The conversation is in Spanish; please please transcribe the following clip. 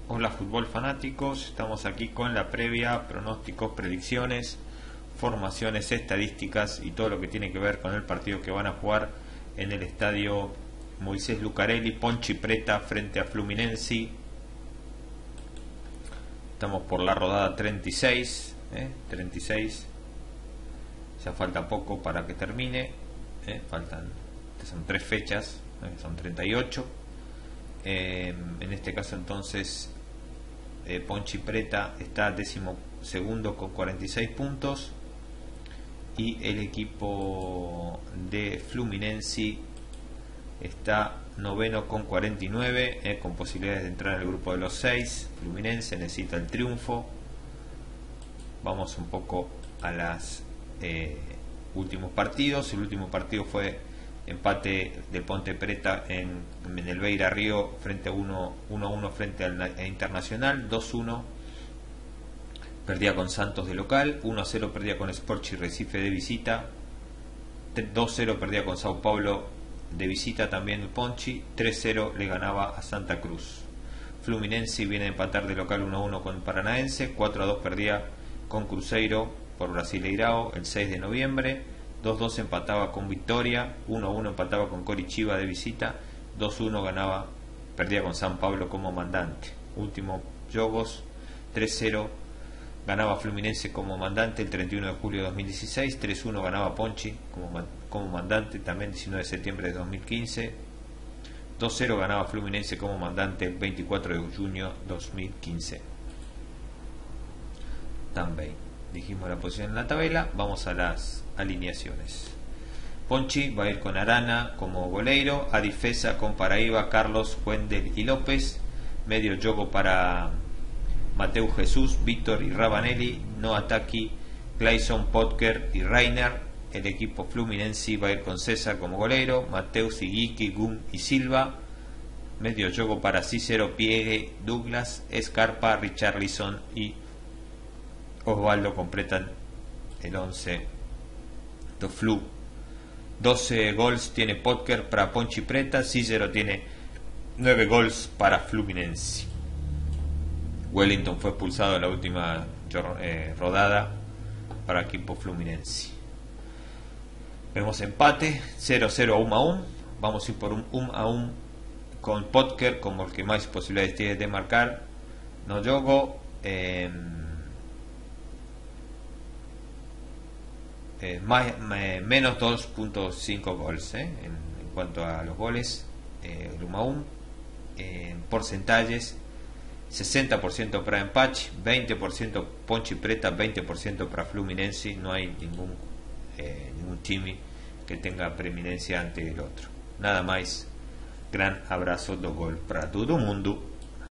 Hola fútbol fanáticos, estamos aquí con la previa, pronósticos, predicciones, formaciones, estadísticas y todo lo que tiene que ver con el partido que van a jugar en el estadio Moisés Lucarelli, Ponchi Preta frente a Fluminense. Estamos por la rodada 36, 36, ya falta poco para que termine, son 3 fechas, son 38. En este caso entonces Ponchi Preta está 12º con 46 puntos y el equipo de Fluminense está 9º con 49, con posibilidades de entrar en el grupo de los 6. Fluminense necesita el triunfo. Vamos un poco a los últimos partidos. El último partido fue empate del Ponte Preta en el Beira Río frente a 1-1 frente al Internacional, 2-1 perdía con Santos de local, 1-0 perdía con Sporting Recife de visita, 2-0 perdía con Sao Paulo de visita también el Ponchi, 3-0 le ganaba a Santa Cruz. Fluminense viene a empatar de local 1-1 con Paranaense, 4-2 perdía con Cruzeiro por Brasileirao el 6 de noviembre, 2-2 empataba con Victoria, 1-1 empataba con Coritiba de visita, 2-1 perdía con San Pablo como mandante. Último Jogos, 3-0 ganaba Fluminense como mandante el 31 de julio de 2016, 3-1 ganaba Ponchi como mandante también 19 de septiembre de 2015, 2-0 ganaba Fluminense como mandante el 24 de junio de 2015. También dijimos la posición en la tabla, vamos a las alineaciones. Ponchi va a ir con Arana como goleiro, Adifesa con Paraíba, Carlos, Wendel y López, medio jogo para Mateu Jesús, Víctor y Ravanelli, Noah Taki, Clayson, Potker y Reiner. El equipo Fluminense va a ir con César como goleiro, Mateus, Iguiki, Gum y Silva, medio jogo para Cícero, Piegue, Douglas, Scarpa, Richarlison y Osvaldo completan el 11 de Flu. 12 gols tiene Potker para Ponchi Preta, Cícero tiene 9 gols para Fluminense. Wellington fue expulsado en la última rodada para el equipo Fluminense. Vemos empate 0-0 a 1-1. Vamos a ir por un 1-1 con Potker como el que más posibilidades tiene de marcar. No jogo. Menos 2.5 goles en cuanto a los goles. El 1-1 porcentajes 60% para empate, 20% Ponchi Preta, 20% para Fluminense. No hay ningún time que tenga preeminencia ante el otro. Nada más, gran abrazo do gol para todo mundo.